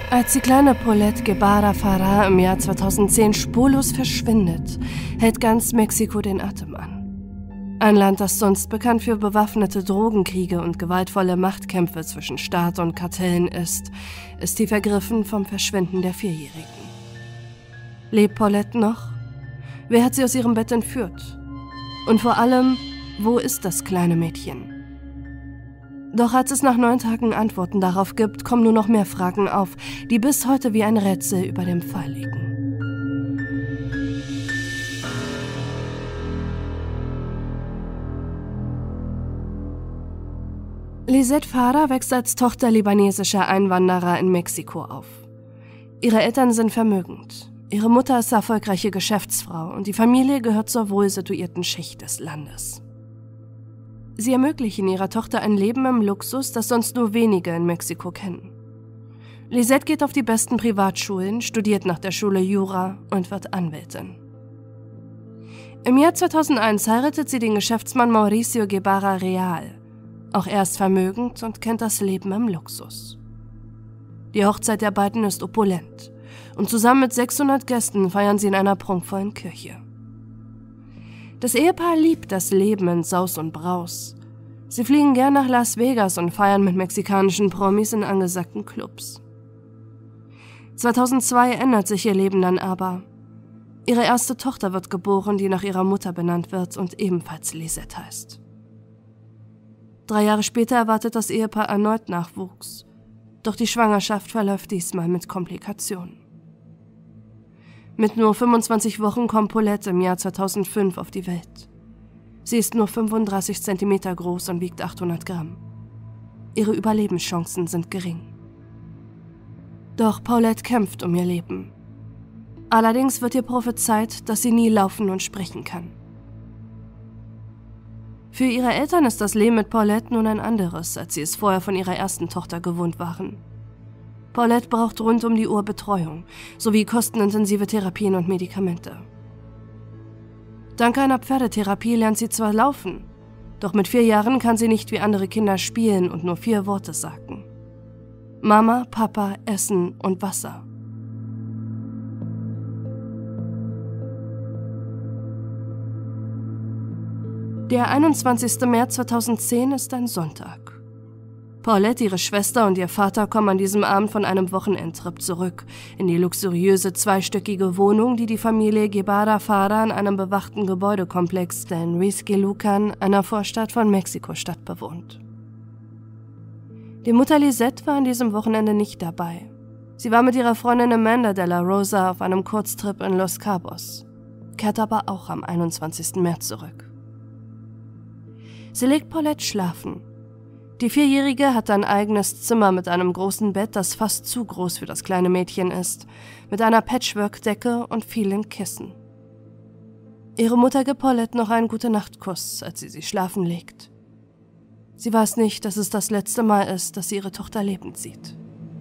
Als die kleine Paulette Guevara Farah im Jahr 2010 spurlos verschwindet, hält ganz Mexiko den Atem an. Ein Land, das sonst bekannt für bewaffnete Drogenkriege und gewaltvolle Machtkämpfe zwischen Staat und Kartellen ist tief ergriffen vom Verschwinden der Vierjährigen. Lebt Paulette noch? Wer hat sie aus ihrem Bett entführt? Und vor allem, wo ist das kleine Mädchen? Doch als es nach 9 Tagen Antworten darauf gibt, kommen nur noch mehr Fragen auf, die bis heute wie ein Rätsel über dem Fall liegen. Lisette Farah wächst als Tochter libanesischer Einwanderer in Mexiko auf. Ihre Eltern sind vermögend. Ihre Mutter ist erfolgreiche Geschäftsfrau und die Familie gehört zur wohl situierten Schicht des Landes. Sie ermöglichen ihrer Tochter ein Leben im Luxus, das sonst nur wenige in Mexiko kennen. Lisette geht auf die besten Privatschulen, studiert nach der Schule Jura und wird Anwältin. Im Jahr 2001 heiratet sie den Geschäftsmann Mauricio Guevara Real. Auch er ist vermögend und kennt das Leben im Luxus. Die Hochzeit der beiden ist opulent und zusammen mit 600 Gästen feiern sie in einer prunkvollen Kirche. Das Ehepaar liebt das Leben in Saus und Braus. Sie fliegen gern nach Las Vegas und feiern mit mexikanischen Promis in angesagten Clubs. 2002 ändert sich ihr Leben dann aber. Ihre erste Tochter wird geboren, die nach ihrer Mutter benannt wird und ebenfalls Lisette heißt. 3 Jahre später erwartet das Ehepaar erneut Nachwuchs. Doch die Schwangerschaft verläuft diesmal mit Komplikationen. Mit nur 25 Wochen kommt Paulette im Jahr 2005 auf die Welt. Sie ist nur 35 cm groß und wiegt 800 Gramm. Ihre Überlebenschancen sind gering. Doch Paulette kämpft um ihr Leben. Allerdings wird ihr prophezeit, dass sie nie laufen und sprechen kann. Für ihre Eltern ist das Leben mit Paulette nun ein anderes, als sie es vorher von ihrer ersten Tochter gewohnt waren. Paulette braucht rund um die Uhr Betreuung, sowie kostenintensive Therapien und Medikamente. Dank einer Pferdetherapie lernt sie zwar laufen, doch mit 4 Jahren kann sie nicht wie andere Kinder spielen und nur 4 Worte sagen. Mama, Papa, Essen und Wasser. Der 21. März 2010 ist ein Sonntag. Paulette, ihre Schwester und ihr Vater kommen an diesem Abend von einem Wochenendtrip zurück in die luxuriöse 2-stöckige Wohnung, die die Familie Guevara Farah in einem bewachten Gebäudekomplex der Enrique-Lucan, einer Vorstadt von Mexiko-Stadt, bewohnt. Die Mutter Lisette war an diesem Wochenende nicht dabei. Sie war mit ihrer Freundin Amanda de la Rosa auf einem Kurztrip in Los Cabos, kehrt aber auch am 21. März zurück. Sie legt Paulette schlafen. Die 4-Jährige hat ein eigenes Zimmer mit einem großen Bett, das fast zu groß für das kleine Mädchen ist, mit einer Patchwork-Decke und vielen Kissen. Ihre Mutter gibt Paulette noch einen Gute-Nacht-Kuss, als sie schlafen legt. Sie weiß nicht, dass es das letzte Mal ist, dass sie ihre Tochter lebend sieht.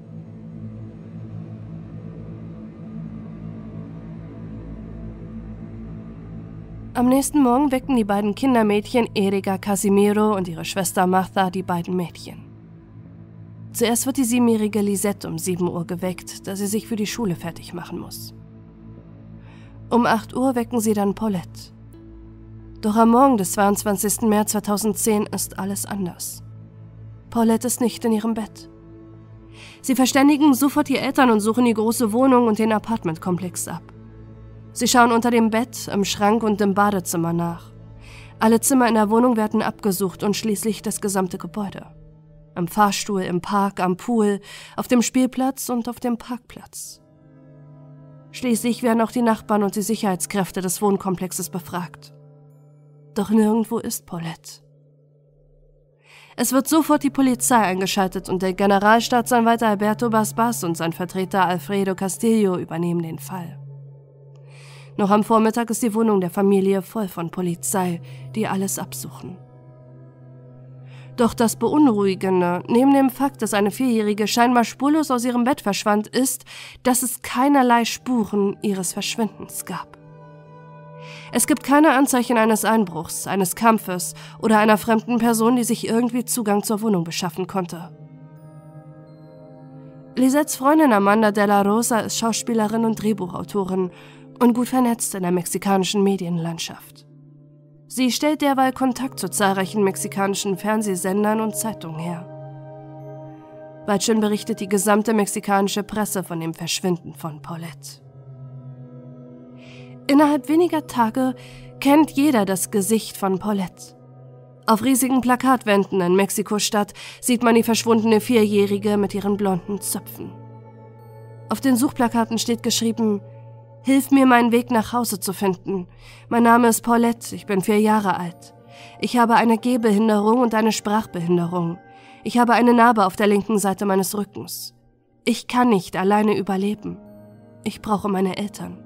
Am nächsten Morgen wecken die beiden Kindermädchen Erika Casimiro und ihre Schwester Martha die beiden Mädchen. Zuerst wird die 7-jährige Lisette um 7 Uhr geweckt, da sie sich für die Schule fertig machen muss. Um 8 Uhr wecken sie dann Paulette. Doch am Morgen des 22. März 2010 ist alles anders. Paulette ist nicht in ihrem Bett. Sie verständigen sofort die Eltern und suchen die große Wohnung und den Apartmentkomplex ab. Sie schauen unter dem Bett, im Schrank und im Badezimmer nach. Alle Zimmer in der Wohnung werden abgesucht und schließlich das gesamte Gebäude. Im Fahrstuhl, im Park, am Pool, auf dem Spielplatz und auf dem Parkplatz. Schließlich werden auch die Nachbarn und die Sicherheitskräfte des Wohnkomplexes befragt. Doch nirgendwo ist Paulette. Es wird sofort die Polizei eingeschaltet und der Generalstaatsanwalt Alberto Basbas und sein Vertreter Alfredo Castillo übernehmen den Fall. Noch am Vormittag ist die Wohnung der Familie voll von Polizei, die alles absuchen. Doch das Beunruhigende, neben dem Fakt, dass eine 4-Jährige scheinbar spurlos aus ihrem Bett verschwand, ist, dass es keinerlei Spuren ihres Verschwindens gab. Es gibt keine Anzeichen eines Einbruchs, eines Kampfes oder einer fremden Person, die sich irgendwie Zugang zur Wohnung beschaffen konnte. Lisettes Freundin Amanda de la Rosa ist Schauspielerin und Drehbuchautorin und gut vernetzt in der mexikanischen Medienlandschaft. Sie stellt derweil Kontakt zu zahlreichen mexikanischen Fernsehsendern und Zeitungen her. Bald schon berichtet die gesamte mexikanische Presse von dem Verschwinden von Paulette. Innerhalb weniger Tage kennt jeder das Gesicht von Paulette. Auf riesigen Plakatwänden in Mexiko-Stadt sieht man die verschwundene 4-Jährige mit ihren blonden Zöpfen. Auf den Suchplakaten steht geschrieben: Hilf mir, meinen Weg nach Hause zu finden. Mein Name ist Paulette, ich bin 4 Jahre alt. Ich habe eine Gehbehinderung und eine Sprachbehinderung. Ich habe eine Narbe auf der linken Seite meines Rückens. Ich kann nicht alleine überleben. Ich brauche meine Eltern.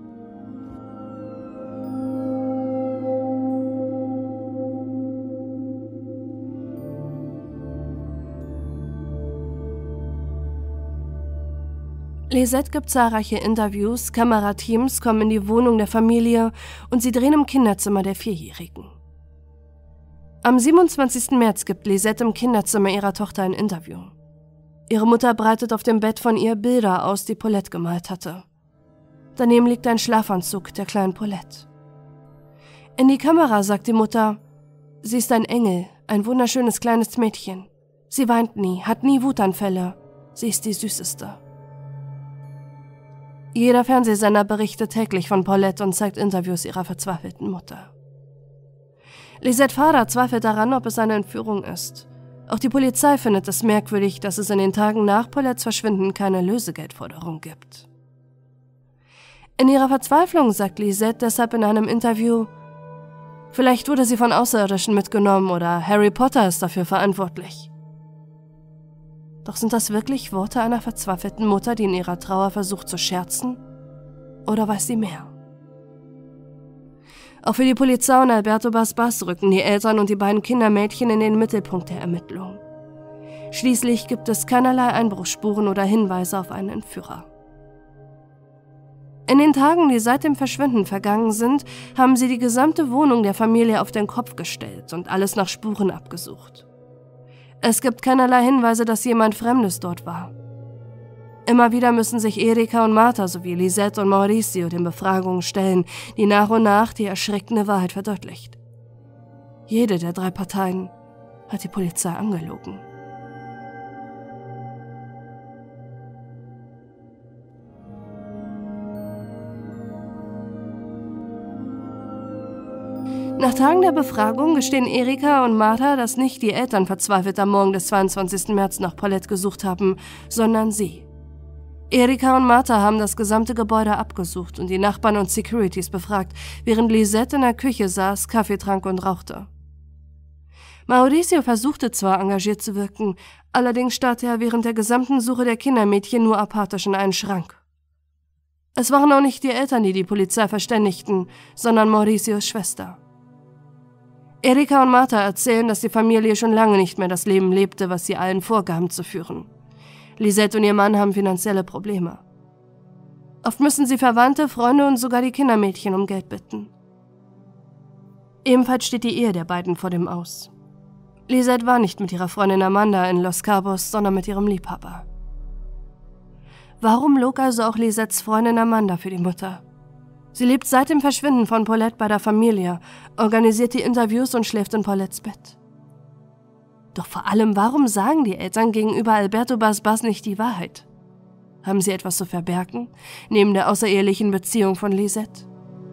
Lisette gibt zahlreiche Interviews, Kamerateams kommen in die Wohnung der Familie und sie drehen im Kinderzimmer der 4-Jährigen. Am 27. März gibt Lisette im Kinderzimmer ihrer Tochter ein Interview. Ihre Mutter breitet auf dem Bett von ihr Bilder aus, die Paulette gemalt hatte. Daneben liegt ein Schlafanzug der kleinen Paulette. In die Kamera sagt die Mutter: Sie ist ein Engel, ein wunderschönes kleines Mädchen. Sie weint nie, hat nie Wutanfälle. Sie ist die Süßeste. Jeder Fernsehsender berichtet täglich von Paulette und zeigt Interviews ihrer verzweifelten Mutter. Lisettes Vater zweifelt daran, ob es eine Entführung ist. Auch die Polizei findet es merkwürdig, dass es in den Tagen nach Paulettes Verschwinden keine Lösegeldforderung gibt. In ihrer Verzweiflung sagt Lisette deshalb in einem Interview: Vielleicht wurde sie von Außerirdischen mitgenommen oder Harry Potter ist dafür verantwortlich. Doch sind das wirklich Worte einer verzweifelten Mutter, die in ihrer Trauer versucht zu scherzen? Oder weiß sie mehr? Auch für die Polizei und Alberto Bas rücken die Eltern und die beiden Kindermädchen in den Mittelpunkt der Ermittlungen. Schließlich gibt es keinerlei Einbruchsspuren oder Hinweise auf einen Entführer. In den Tagen, die seit dem Verschwinden vergangen sind, haben sie die gesamte Wohnung der Familie auf den Kopf gestellt und alles nach Spuren abgesucht. Es gibt keinerlei Hinweise, dass jemand Fremdes dort war. Immer wieder müssen sich Erika und Martha sowie Lisette und Mauricio den Befragungen stellen, die nach und nach die erschreckende Wahrheit verdeutlicht. Jede der 3 Parteien hat die Polizei angelogen. Nach Tagen der Befragung gestehen Erika und Martha, dass nicht die Eltern verzweifelt am Morgen des 22. März nach Paulette gesucht haben, sondern sie. Erika und Martha haben das gesamte Gebäude abgesucht und die Nachbarn und Securities befragt, während Lisette in der Küche saß, Kaffee trank und rauchte. Mauricio versuchte zwar engagiert zu wirken, allerdings starrte er während der gesamten Suche der Kindermädchen nur apathisch in einen Schrank. Es waren auch nicht die Eltern, die die Polizei verständigten, sondern Mauricios Schwester. Erika und Martha erzählen, dass die Familie schon lange nicht mehr das Leben lebte, was sie allen vorgaben zu führen. Lisette und ihr Mann haben finanzielle Probleme. Oft müssen sie Verwandte, Freunde und sogar die Kindermädchen um Geld bitten. Ebenfalls steht die Ehe der beiden vor dem Aus. Lisette war nicht mit ihrer Freundin Amanda in Los Cabos, sondern mit ihrem Liebhaber. Warum log also auch Lisettes Freundin Amanda für die Mutter? Sie lebt seit dem Verschwinden von Paulette bei der Familie, organisiert die Interviews und schläft in Paulettes Bett. Doch vor allem, warum sagen die Eltern gegenüber Alberto Bas nicht die Wahrheit? Haben sie etwas zu verbergen, neben der außerehelichen Beziehung von Lisette?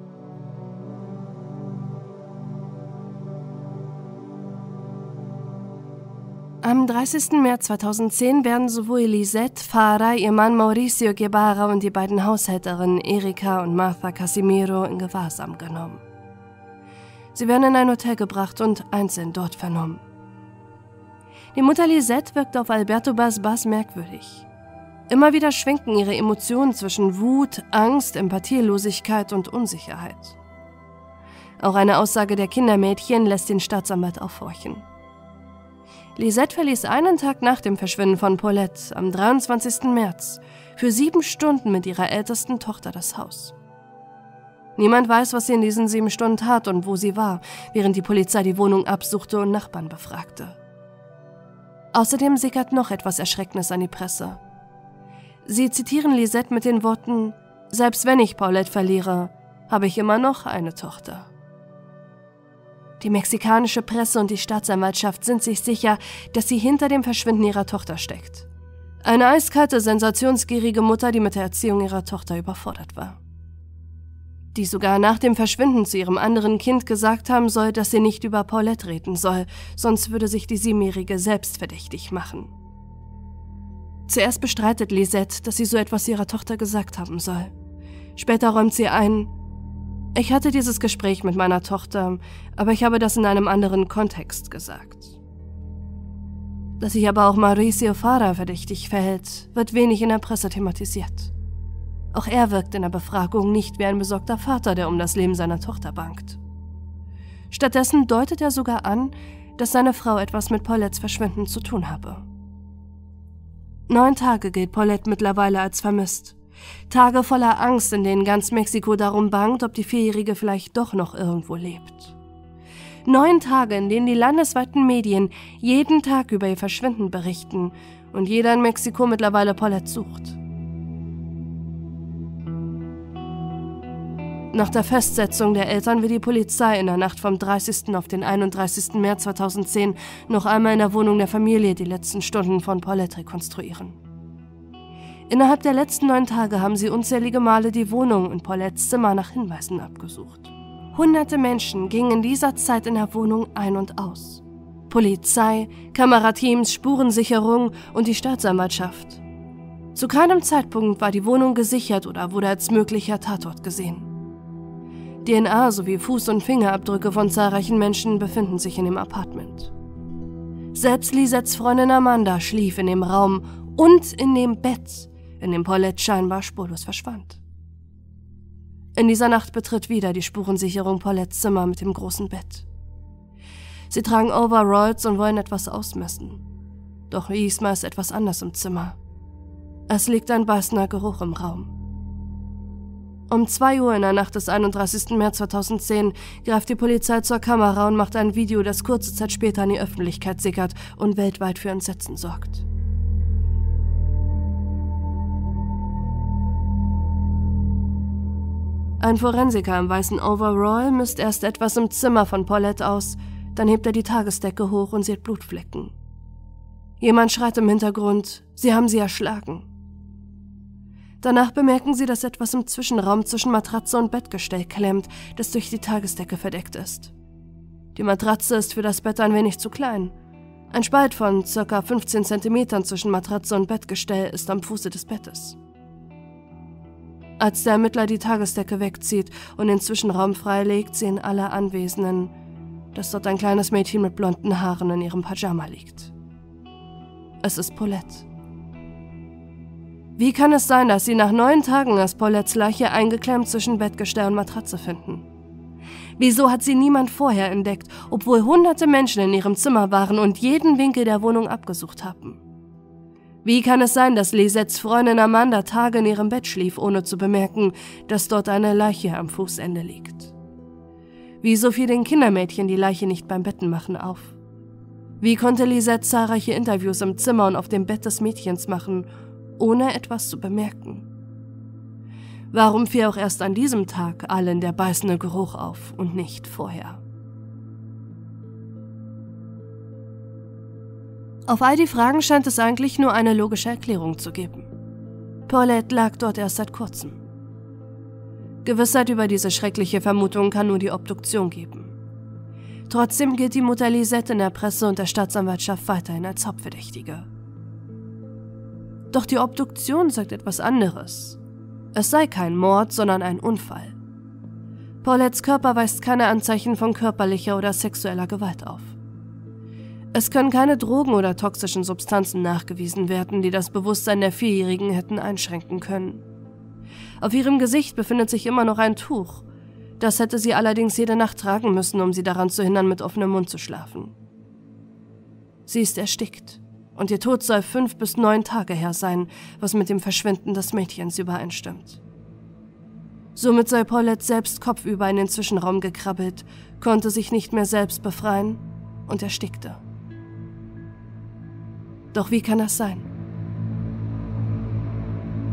Am 30. März 2010 werden sowohl Lisette, Farah, ihr Mann Mauricio Guevara und die beiden Haushälterinnen Erika und Martha Casimiro in Gewahrsam genommen. Sie werden in ein Hotel gebracht und einzeln dort vernommen. Die Mutter Lisette wirkt auf Alberto Bas merkwürdig. Immer wieder schwenken ihre Emotionen zwischen Wut, Angst, Empathielosigkeit und Unsicherheit. Auch eine Aussage der Kindermädchen lässt den Staatsanwalt aufhorchen. Lisette verließ einen Tag nach dem Verschwinden von Paulette, am 23. März, für 7 Stunden mit ihrer ältesten Tochter das Haus. Niemand weiß, was sie in diesen 7 Stunden tat und wo sie war, während die Polizei die Wohnung absuchte und Nachbarn befragte. Außerdem sickert noch etwas Erschreckendes an die Presse. Sie zitieren Lisette mit den Worten: „Selbst wenn ich Paulette verliere, habe ich immer noch eine Tochter." Die mexikanische Presse und die Staatsanwaltschaft sind sich sicher, dass sie hinter dem Verschwinden ihrer Tochter steckt. Eine eiskalte, sensationsgierige Mutter, die mit der Erziehung ihrer Tochter überfordert war. Die sogar nach dem Verschwinden zu ihrem anderen Kind gesagt haben soll, dass sie nicht über Paulette reden soll, sonst würde sich die 7-Jährige selbst verdächtig machen. Zuerst bestreitet Lisette, dass sie so etwas ihrer Tochter gesagt haben soll. Später räumt sie ein: „Ich hatte dieses Gespräch mit meiner Tochter, aber ich habe das in einem anderen Kontext gesagt." Dass sich aber auch Mauricio Farah verdächtig verhält, wird wenig in der Presse thematisiert. Auch er wirkt in der Befragung nicht wie ein besorgter Vater, der um das Leben seiner Tochter bangt. Stattdessen deutet er sogar an, dass seine Frau etwas mit Paulettes Verschwinden zu tun habe. 9 Tage gilt Paulette mittlerweile als vermisst. Tage voller Angst, in denen ganz Mexiko darum bangt, ob die 4-Jährige vielleicht doch noch irgendwo lebt. 9 Tage, in denen die landesweiten Medien jeden Tag über ihr Verschwinden berichten und jeder in Mexiko mittlerweile Paulette sucht. Nach der Festsetzung der Eltern will die Polizei in der Nacht vom 30. auf den 31. März 2010 noch einmal in der Wohnung der Familie die letzten Stunden von Paulette rekonstruieren. Innerhalb der letzten 9 Tage haben sie unzählige Male die Wohnung und Paulettes Zimmer nach Hinweisen abgesucht. Hunderte Menschen gingen in dieser Zeit in der Wohnung ein und aus. Polizei, Kamerateams, Spurensicherung und die Staatsanwaltschaft. Zu keinem Zeitpunkt war die Wohnung gesichert oder wurde als möglicher Tatort gesehen. DNA sowie Fuß- und Fingerabdrücke von zahlreichen Menschen befinden sich in dem Apartment. Selbst Lisettes Freundin Amanda schlief in dem Raum und in dem Bett, in dem Paulette scheinbar spurlos verschwand. In dieser Nacht betritt wieder die Spurensicherung Paulettes Zimmer mit dem großen Bett. Sie tragen Overalls und wollen etwas ausmessen. Doch diesmal ist etwas anders im Zimmer. Es liegt ein beißender Geruch im Raum. Um 2 Uhr in der Nacht des 31. März 2010 greift die Polizei zur Kamera und macht ein Video, das kurze Zeit später an die Öffentlichkeit sickert und weltweit für Entsetzen sorgt. Ein Forensiker im weißen Overall misst erst etwas im Zimmer von Paulette aus, dann hebt er die Tagesdecke hoch und sieht Blutflecken. Jemand schreit im Hintergrund: „Sie haben sie erschlagen." Danach bemerken sie, dass etwas im Zwischenraum zwischen Matratze und Bettgestell klemmt, das durch die Tagesdecke verdeckt ist. Die Matratze ist für das Bett ein wenig zu klein. Ein Spalt von ca. 15 cm zwischen Matratze und Bettgestell ist am Fuße des Bettes. Als der Ermittler die Tagesdecke wegzieht und den Zwischenraum freilegt, sehen alle Anwesenden, dass dort ein kleines Mädchen mit blonden Haaren in ihrem Pyjama liegt. Es ist Paulette. Wie kann es sein, dass sie nach 9 Tagen erst Paulettes Leiche eingeklemmt zwischen Bettgestell und Matratze finden? Wieso hat sie niemand vorher entdeckt, obwohl hunderte Menschen in ihrem Zimmer waren und jeden Winkel der Wohnung abgesucht haben? Wie kann es sein, dass Lisettes Freundin Amanda Tage in ihrem Bett schlief, ohne zu bemerken, dass dort eine Leiche am Fußende liegt? Wieso fiel den Kindermädchen die Leiche nicht beim Bettenmachen auf? Wie konnte Lisette zahlreiche Interviews im Zimmer und auf dem Bett des Mädchens machen, ohne etwas zu bemerken? Warum fiel auch erst an diesem Tag allen der beißende Geruch auf und nicht vorher? Auf all die Fragen scheint es eigentlich nur eine logische Erklärung zu geben. Paulette lag dort erst seit kurzem. Gewissheit über diese schreckliche Vermutung kann nur die Obduktion geben. Trotzdem gilt die Mutter Lisette in der Presse und der Staatsanwaltschaft weiterhin als Hauptverdächtige. Doch die Obduktion sagt etwas anderes. Es sei kein Mord, sondern ein Unfall. Paulettes Körper weist keine Anzeichen von körperlicher oder sexueller Gewalt auf. Es können keine Drogen oder toxischen Substanzen nachgewiesen werden, die das Bewusstsein der 4-Jährigen hätten einschränken können. Auf ihrem Gesicht befindet sich immer noch ein Tuch. Das hätte sie allerdings jede Nacht tragen müssen, um sie daran zu hindern, mit offenem Mund zu schlafen. Sie ist erstickt. Und ihr Tod soll 5 bis 9 Tage her sein, was mit dem Verschwinden des Mädchens übereinstimmt. Somit soll Paulette selbst kopfüber in den Zwischenraum gekrabbelt, konnte sich nicht mehr selbst befreien und erstickte. Doch wie kann das sein?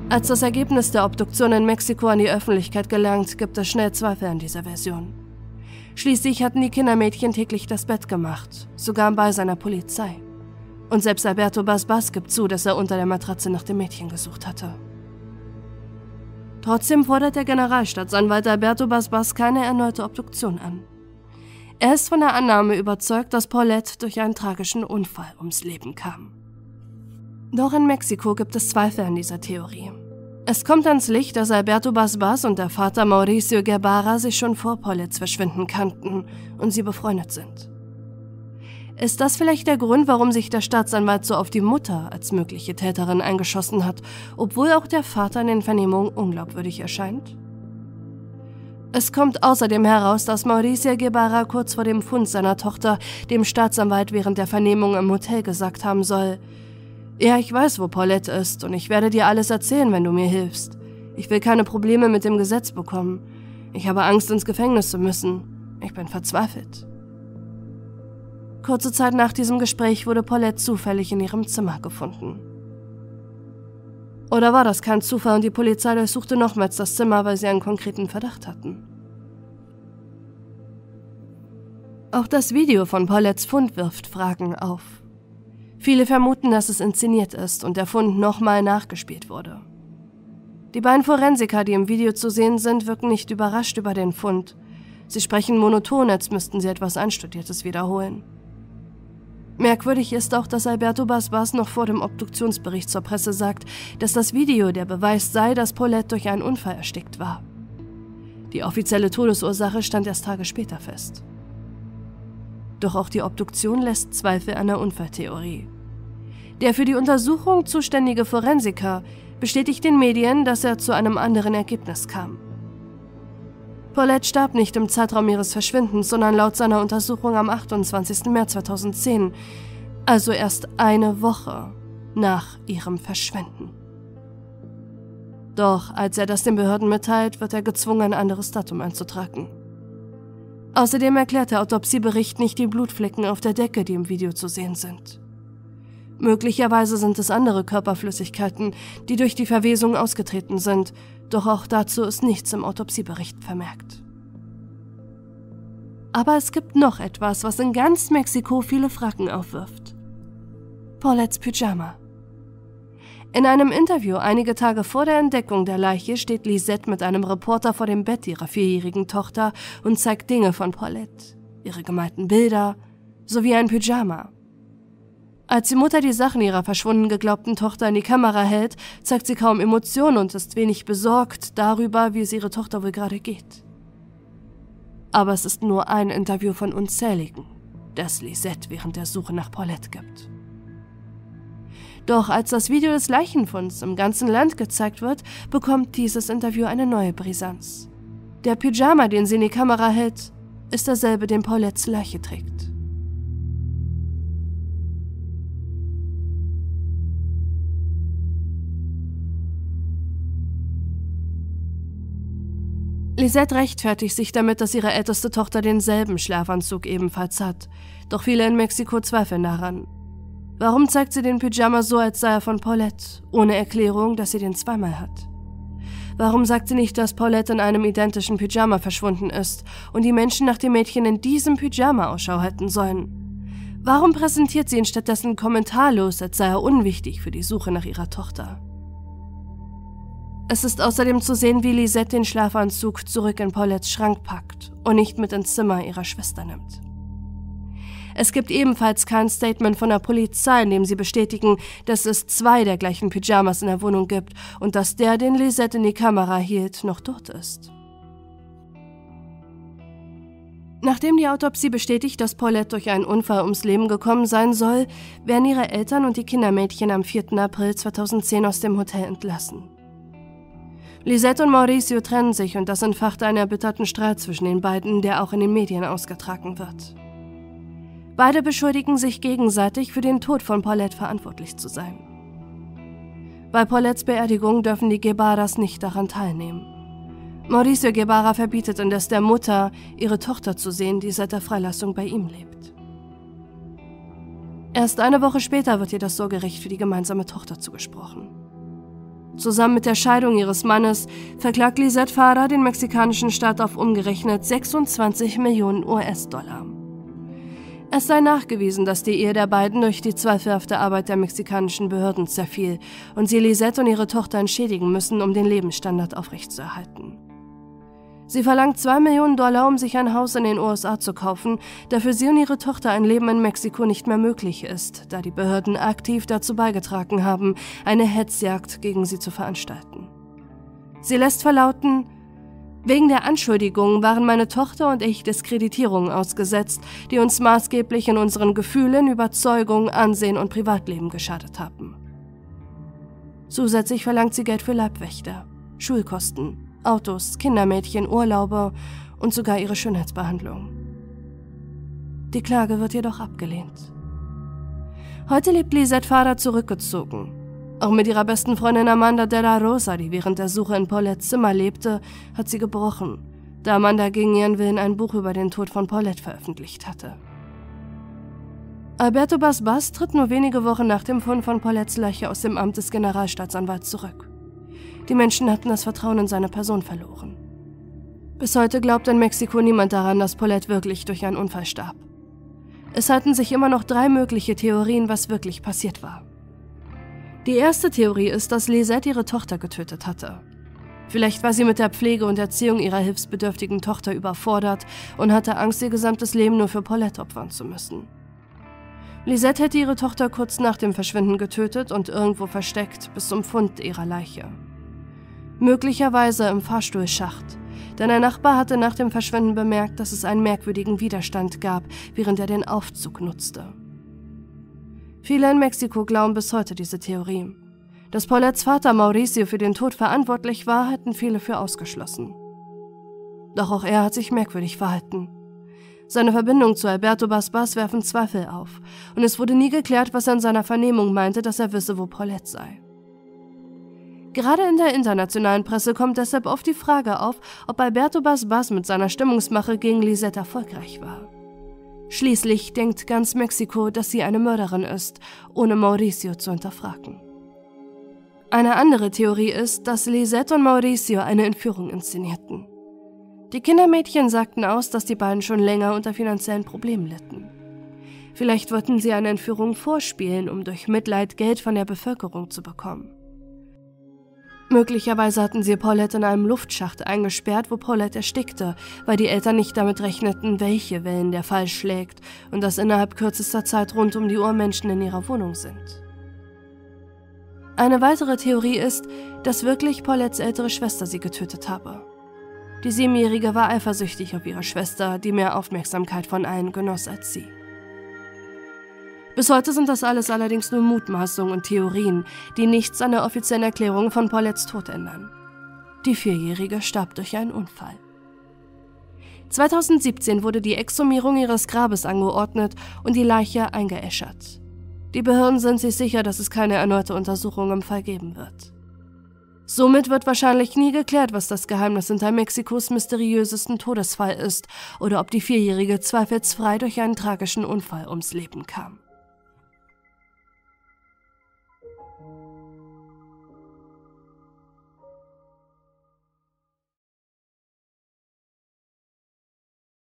Als das Ergebnis der Obduktion in Mexiko an die Öffentlichkeit gelangt, gibt es schnell Zweifel an dieser Version. Schließlich hatten die Kindermädchen täglich das Bett gemacht, sogar bei seiner Polizei. Und selbst Alberto Basbás gibt zu, dass er unter der Matratze nach dem Mädchen gesucht hatte. Trotzdem fordert der Generalstaatsanwalt Alberto Basbás keine erneute Obduktion an. Er ist von der Annahme überzeugt, dass Paulette durch einen tragischen Unfall ums Leben kam. Doch in Mexiko gibt es Zweifel an dieser Theorie. Es kommt ans Licht, dass Alberto Basbás und der Vater Mauricio Guevara sich schon vor Paulettes Verschwinden kannten und sie befreundet sind. Ist das vielleicht der Grund, warum sich der Staatsanwalt so auf die Mutter als mögliche Täterin eingeschossen hat, obwohl auch der Vater in den Vernehmungen unglaubwürdig erscheint? Es kommt außerdem heraus, dass Mauricio Guevara kurz vor dem Fund seiner Tochter dem Staatsanwalt während der Vernehmung im Hotel gesagt haben soll: Ja, ich weiß, wo Paulette ist und ich werde dir alles erzählen, wenn du mir hilfst. Ich will keine Probleme mit dem Gesetz bekommen. Ich habe Angst, ins Gefängnis zu müssen. Ich bin verzweifelt. Kurze Zeit nach diesem Gespräch wurde Paulette zufällig in ihrem Zimmer gefunden. Oder war das kein Zufall und die Polizei durchsuchte nochmals das Zimmer, weil sie einen konkreten Verdacht hatten? Auch das Video von Paulettes Fund wirft Fragen auf. Viele vermuten, dass es inszeniert ist und der Fund nochmal nachgespielt wurde. Die beiden Forensiker, die im Video zu sehen sind, wirken nicht überrascht über den Fund. Sie sprechen monoton, als müssten sie etwas Einstudiertes wiederholen. Merkwürdig ist auch, dass Alberto Basbás noch vor dem Obduktionsbericht zur Presse sagt, dass das Video der Beweis sei, dass Paulette durch einen Unfall erstickt war. Die offizielle Todesursache stand erst Tage später fest. Doch auch die Obduktion lässt Zweifel an der Unfalltheorie. Der für die Untersuchung zuständige Forensiker bestätigt den Medien, dass er zu einem anderen Ergebnis kam. Paulette starb nicht im Zeitraum ihres Verschwindens, sondern laut seiner Untersuchung am 28. März 2010, also erst eine Woche nach ihrem Verschwinden. Doch als er das den Behörden mitteilt, wird er gezwungen, ein anderes Datum einzutragen. Außerdem erklärt der Autopsiebericht nicht die Blutflecken auf der Decke, die im Video zu sehen sind. Möglicherweise sind es andere Körperflüssigkeiten, die durch die Verwesung ausgetreten sind, doch auch dazu ist nichts im Autopsiebericht vermerkt. Aber es gibt noch etwas, was in ganz Mexiko viele Fragen aufwirft. Paulettes Pyjama. In einem Interview einige Tage vor der Entdeckung der Leiche steht Lisette mit einem Reporter vor dem Bett ihrer 4-jährigen Tochter und zeigt Dinge von Paulette, ihre gemalten Bilder sowie ein Pyjama. Als die Mutter die Sachen ihrer verschwunden geglaubten Tochter in die Kamera hält, zeigt sie kaum Emotionen und ist wenig besorgt darüber, wie es ihrer Tochter wohl gerade geht. Aber es ist nur ein Interview von unzähligen, das Lisette während der Suche nach Paulette gibt. Doch als das Video des Leichenfunds im ganzen Land gezeigt wird, bekommt dieses Interview eine neue Brisanz. Der Pyjama, den sie in die Kamera hält, ist derselbe, den Paulettes Leiche trägt. Lisette rechtfertigt sich damit, dass ihre älteste Tochter denselben Schlafanzug ebenfalls hat, doch viele in Mexiko zweifeln daran. Warum zeigt sie den Pyjama so, als sei er von Paulette, ohne Erklärung, dass sie den zweimal hat? Warum sagt sie nicht, dass Paulette in einem identischen Pyjama verschwunden ist und die Menschen nach dem Mädchen in diesem Pyjama Ausschau halten sollen? Warum präsentiert sie ihn stattdessen kommentarlos, als sei er unwichtig für die Suche nach ihrer Tochter? Es ist außerdem zu sehen, wie Lisette den Schlafanzug zurück in Paulettes Schrank packt und nicht mit ins Zimmer ihrer Schwester nimmt. Es gibt ebenfalls kein Statement von der Polizei, in dem sie bestätigen, dass es 2 der gleichen Pyjamas in der Wohnung gibt und dass der, den Lisette in die Kamera hielt, noch dort ist. Nachdem die Autopsie bestätigt, dass Paulette durch einen Unfall ums Leben gekommen sein soll, werden ihre Eltern und die Kindermädchen am 4. April 2010 aus dem Hotel entlassen. Lisette und Mauricio trennen sich und das entfacht einen erbitterten Streit zwischen den beiden, der auch in den Medien ausgetragen wird. Beide beschuldigen sich gegenseitig, für den Tod von Paulette verantwortlich zu sein. Bei Paulettes Beerdigung dürfen die Guevaras nicht daran teilnehmen. Mauricio Guevara verbietet indes der Mutter, ihre Tochter zu sehen, die seit der Freilassung bei ihm lebt. Erst eine Woche später wird ihr das Sorgerecht für die gemeinsame Tochter zugesprochen. Zusammen mit der Scheidung ihres Mannes verklagt Lisette Farah den mexikanischen Staat auf umgerechnet 26 Millionen US-Dollar. Es sei nachgewiesen, dass die Ehe der beiden durch die zweifelhafte Arbeit der mexikanischen Behörden zerfiel und sie Lisette und ihre Tochter entschädigen müssen, um den Lebensstandard aufrechtzuerhalten. Sie verlangt 2 Millionen Dollar, um sich ein Haus in den USA zu kaufen, da für sie und ihre Tochter ein Leben in Mexiko nicht mehr möglich ist, da die Behörden aktiv dazu beigetragen haben, eine Hetzjagd gegen sie zu veranstalten. Sie lässt verlauten: Wegen der Anschuldigungen waren meine Tochter und ich Diskreditierungen ausgesetzt, die uns maßgeblich in unseren Gefühlen, Überzeugung, Ansehen und Privatleben geschadet haben. Zusätzlich verlangt sie Geld für Leibwächter, Schulkosten, Autos, Kindermädchen, Urlaube und sogar ihre Schönheitsbehandlung. Die Klage wird jedoch abgelehnt. Heute lebt Lisette Farah zurückgezogen. Auch mit ihrer besten Freundin Amanda de la Rosa, die während der Suche in Paulettes Zimmer lebte, hat sie gebrochen, da Amanda gegen ihren Willen ein Buch über den Tod von Paulette veröffentlicht hatte. Alberto Bas tritt nur wenige Wochen nach dem Fund von Paulettes Leiche aus dem Amt des Generalstaatsanwalts zurück. Die Menschen hatten das Vertrauen in seine Person verloren. Bis heute glaubt in Mexiko niemand daran, dass Paulette wirklich durch einen Unfall starb. Es halten sich immer noch 3 mögliche Theorien, was wirklich passiert war. Die erste Theorie ist, dass Lisette ihre Tochter getötet hatte. Vielleicht war sie mit der Pflege und Erziehung ihrer hilfsbedürftigen Tochter überfordert und hatte Angst, ihr gesamtes Leben nur für Paulette opfern zu müssen. Lisette hätte ihre Tochter kurz nach dem Verschwinden getötet und irgendwo versteckt bis zum Fund ihrer Leiche. Möglicherweise im Fahrstuhlschacht, denn ein Nachbar hatte nach dem Verschwinden bemerkt, dass es einen merkwürdigen Widerstand gab, während er den Aufzug nutzte. Viele in Mexiko glauben bis heute diese Theorie. Dass Paulettes Vater Mauricio für den Tod verantwortlich war, hätten viele für ausgeschlossen. Doch auch er hat sich merkwürdig verhalten. Seine Verbindung zu Alberto Bas werfen Zweifel auf, und es wurde nie geklärt, was er in seiner Vernehmung meinte, dass er wisse, wo Paulette sei. Gerade in der internationalen Presse kommt deshalb oft die Frage auf, ob Alberto Bas mit seiner Stimmungsmache gegen Lisette erfolgreich war. Schließlich denkt ganz Mexiko, dass sie eine Mörderin ist, ohne Mauricio zu hinterfragen. Eine andere Theorie ist, dass Lisette und Mauricio eine Entführung inszenierten. Die Kindermädchen sagten aus, dass die beiden schon länger unter finanziellen Problemen litten. Vielleicht wollten sie eine Entführung vorspielen, um durch Mitleid Geld von der Bevölkerung zu bekommen. Möglicherweise hatten sie Paulette in einem Luftschacht eingesperrt, wo Paulette erstickte, weil die Eltern nicht damit rechneten, welche Wellen der Fall schlägt und dass innerhalb kürzester Zeit rund um die Uhr Menschen in ihrer Wohnung sind. Eine weitere Theorie ist, dass wirklich Paulettes ältere Schwester sie getötet habe. Die 7-Jährige war eifersüchtig auf ihre Schwester, die mehr Aufmerksamkeit von allen genoss als sie. Bis heute sind das alles allerdings nur Mutmaßungen und Theorien, die nichts an der offiziellen Erklärung von Paulettes Tod ändern. Die 4-Jährige starb durch einen Unfall. 2017 wurde die Exhumierung ihres Grabes angeordnet und die Leiche eingeäschert. Die Behörden sind sich sicher, dass es keine erneute Untersuchung im Fall geben wird. Somit wird wahrscheinlich nie geklärt, was das Geheimnis hinter Mexikos mysteriösesten Todesfall ist oder ob die 4-Jährige zweifelsfrei durch einen tragischen Unfall ums Leben kam.